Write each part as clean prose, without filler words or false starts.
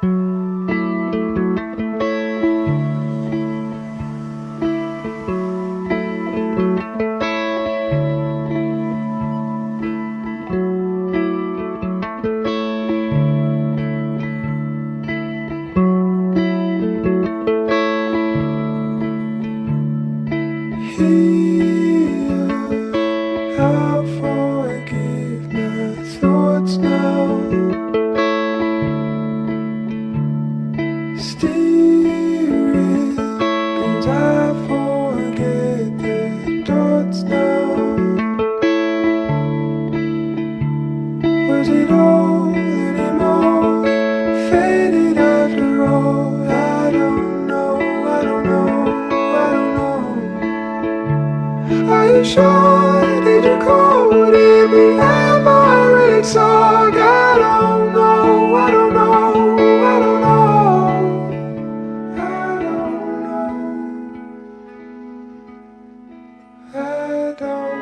Here, I'll forgive my thoughts now. Steering, and I forget the dots now. Was it all anymore? Faded after all. I don't know, I don't know, I don't know. Are you sure? Did you call? Did we have already talked? I don't know, I don't know, I don't know, I don't know, I don't.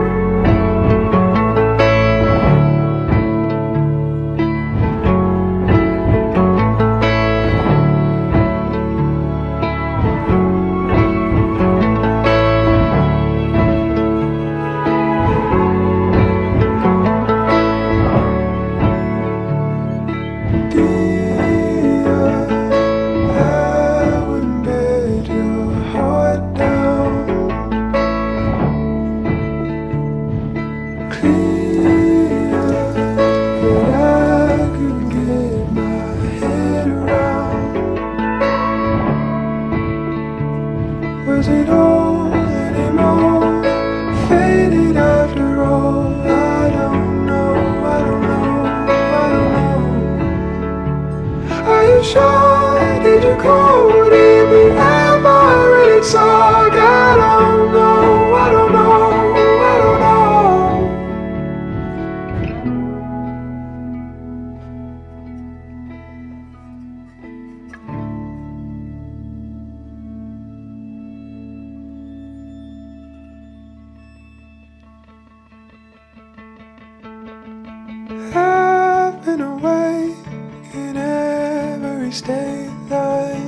Was it all anymore? Faded after all. I don't know, I don't know, I don't know. Are you sure? Did you call? Did we have already talked? I don't know, I don't know, I don't know. I've been away in every state line.